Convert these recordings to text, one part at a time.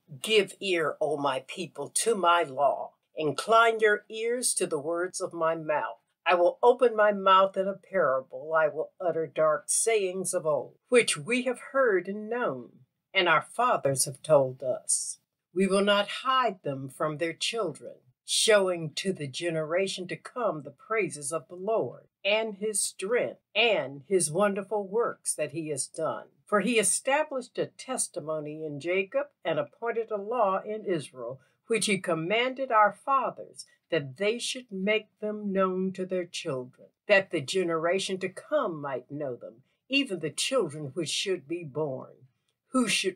Give ear, O my people, to my law. Incline your ears to the words of my mouth. I will open my mouth in a parable. I will utter dark sayings of old, which we have heard and known, and our fathers have told us. We will not hide them from their children, showing to the generation to come the praises of the Lord, and his strength, and his wonderful works that he has done. For he established a testimony in Jacob, and appointed a law in Israel, which he commanded our fathers, that they should make them known to their children, that the generation to come might know them, even the children which should be born, who should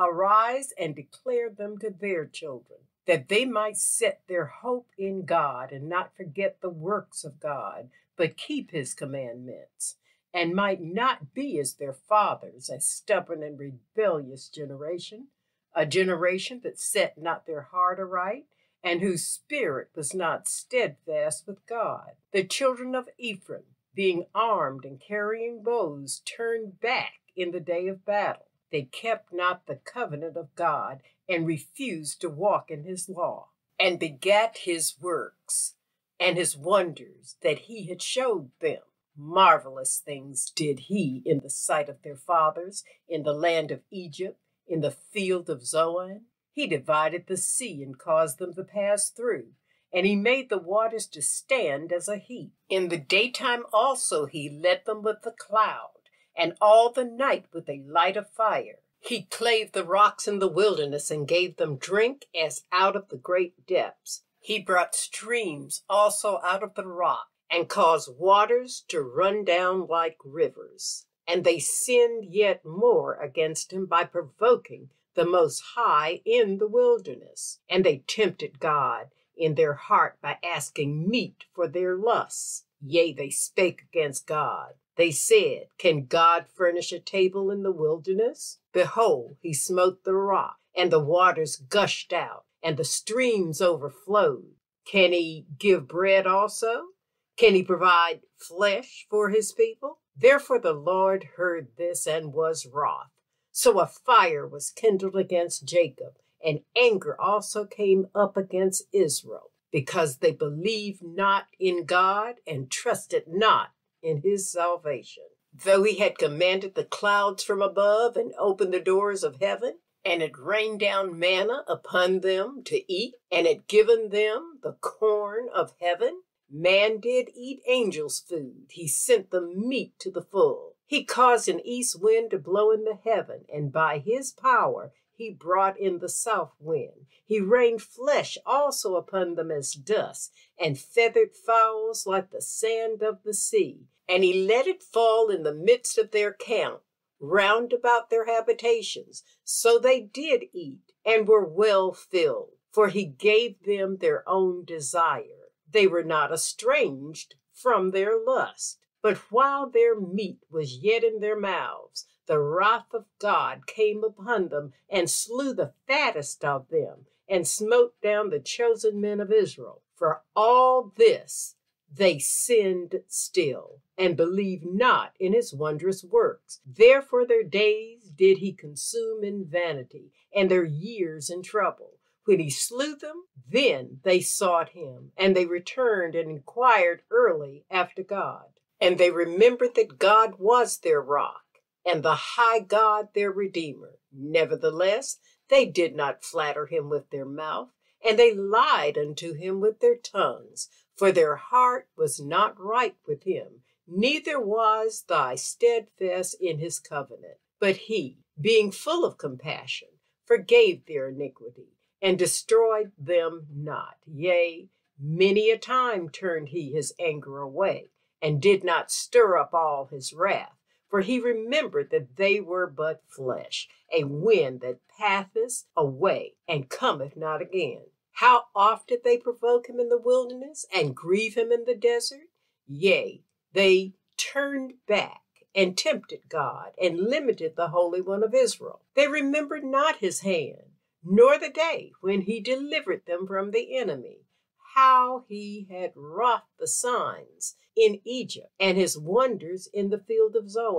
arise and declare them to their children, that they might set their hope in God, and not forget the works of God, but keep his commandments, and might not be as their fathers, a stubborn and rebellious generation, a generation that set not their heart aright, and whose spirit was not steadfast with God. The children of Ephraim, being armed and carrying bows, turned back in the day of battle. They kept not the covenant of God, and refused to walk in his law, and begat his works, and his wonders that he had showed them. Marvelous things did he in the sight of their fathers, in the land of Egypt, in the field of Zoan. He divided the sea and caused them to pass through, and he made the waters to stand as a heap. In the daytime also he led them with the cloud, and all the night with a light of fire. He clave the rocks in the wilderness, and gave them drink as out of the great depths. He brought streams also out of the rock, and caused waters to run down like rivers. And they sinned yet more against him by provoking the Most High in the wilderness. And they tempted God in their heart by asking meat for their lusts. Yea, they spake against God. They said, Can God furnish a table in the wilderness? Behold, he smote the rock, and the waters gushed out, and the streams overflowed. Can he give bread also? Can he provide flesh for his people? Therefore the Lord heard this and was wroth. So a fire was kindled against Jacob, and anger also came up against Israel, because they believed not in God, and trusted not in his salvation. Though he had commanded the clouds from above, and opened the doors of heaven, and had rained down manna upon them to eat, and had given them the corn of heaven, man did eat angels' food. He sent them meat to the full. He caused an east wind to blow in the heaven, and by his power he brought in the south wind. He rained flesh also upon them as dust, and feathered fowls like the sand of the sea. And he let it fall in the midst of their camp, round about their habitations. So they did eat, and were well filled, for he gave them their own desire. They were not estranged from their lust. But while their meat was yet in their mouths, the wrath of God came upon them, and slew the fattest of them, and smote down the chosen men of Israel. For all this they sinned still, and believed not in his wondrous works. Therefore their days did he consume in vanity, and their years in trouble. When he slew them, then they sought him, and they returned and inquired early after God. And they remembered that God was their rock, and the high God their Redeemer. Nevertheless, they did not flatter him with their mouth, and they lied unto him with their tongues, for their heart was not right with him, neither was thy steadfast in his covenant. But he, being full of compassion, forgave their iniquity, and destroyed them not. Yea, many a time turned he his anger away, and did not stir up all his wrath. For he remembered that they were but flesh, a wind that passeth away, and cometh not again. How oft did they provoke him in the wilderness, and grieve him in the desert? Yea, they turned back, and tempted God, and limited the Holy One of Israel. They remembered not his hand, nor the day when he delivered them from the enemy, how he had wrought the signs in Egypt, and his wonders in the field of Zoan.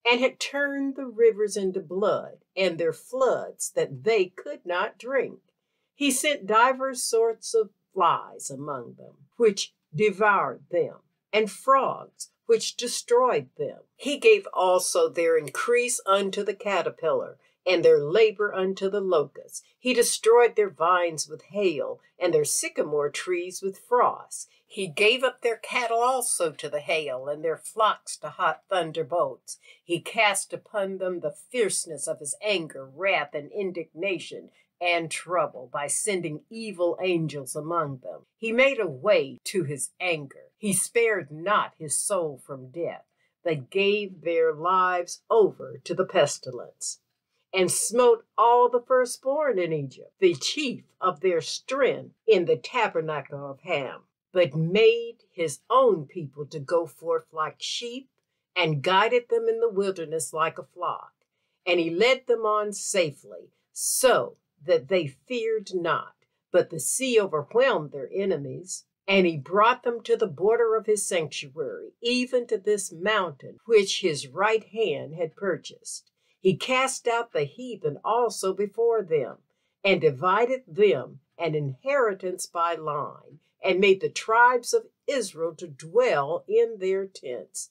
and had turned the rivers into blood, and their floods that they could not drink. He sent divers sorts of flies among them, which devoured them, and frogs, which destroyed them. He gave also their increase unto the caterpillar, and their labor unto the locust. He destroyed their vines with hail, and their sycamore trees with frost. He gave up their cattle also to the hail, and their flocks to hot thunderbolts. He cast upon them the fierceness of his anger, wrath, and indignation, and trouble by sending evil angels among them. He made a way to his anger. He spared not his soul from death, but gave their lives over to the pestilence, and smote all the firstborn in Egypt, the chief of their strength in the tabernacle of Ham, but made his own people to go forth like sheep, and guided them in the wilderness like a flock. And he led them on safely, so that they feared not, but the sea overwhelmed their enemies. And he brought them to the border of his sanctuary, even to this mountain which his right hand had purchased. He cast out the heathen also before them, and divided them an inheritance by line, and made the tribes of Israel to dwell in their tents.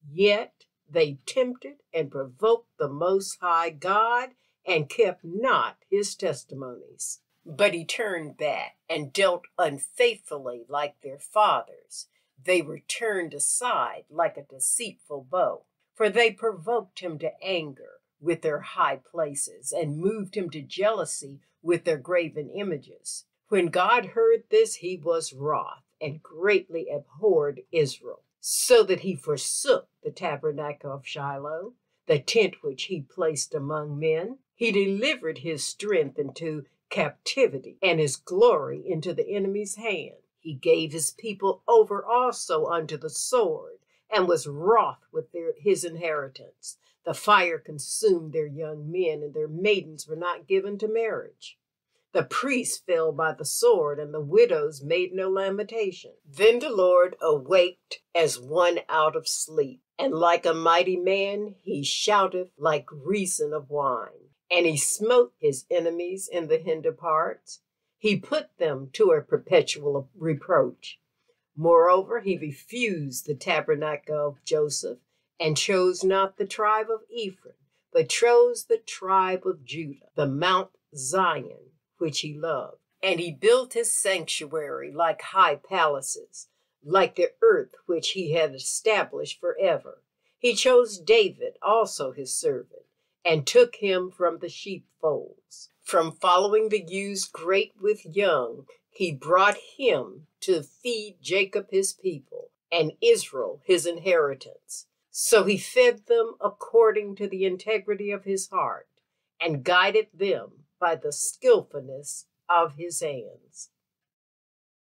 Yet they tempted and provoked the Most High God, and kept not his testimonies. But he turned back and dealt unfaithfully like their fathers. They were turned aside like a deceitful bow, for they provoked him to anger with their high places, and moved him to jealousy with their graven images. When God heard this, he was wroth, and greatly abhorred Israel, so that he forsook the tabernacle of Shiloh, the tent which he placed among men. He delivered his strength into captivity, and his glory into the enemy's hand. He gave his people over also unto the sword, and was wroth with his inheritance. The fire consumed their young men, and their maidens were not given to marriage. The priests fell by the sword, and the widows made no lamentation. Then the Lord awaked as one out of sleep, and like a mighty man he shouteth like reason of wine. And he smote his enemies in the hinder parts. He put them to a perpetual reproach. Moreover, he refused the tabernacle of Joseph, and chose not the tribe of Ephraim, but chose the tribe of Judah, the Mount Zion, which he loved. And he built his sanctuary like high palaces, like the earth which he had established forever. He chose David also his servant, and took him from the sheepfolds. From following the ewes great with young, he brought him to feed Jacob his people, and Israel his inheritance. So he fed them according to the integrity of his heart, and guided them by the skillfulness of his hands.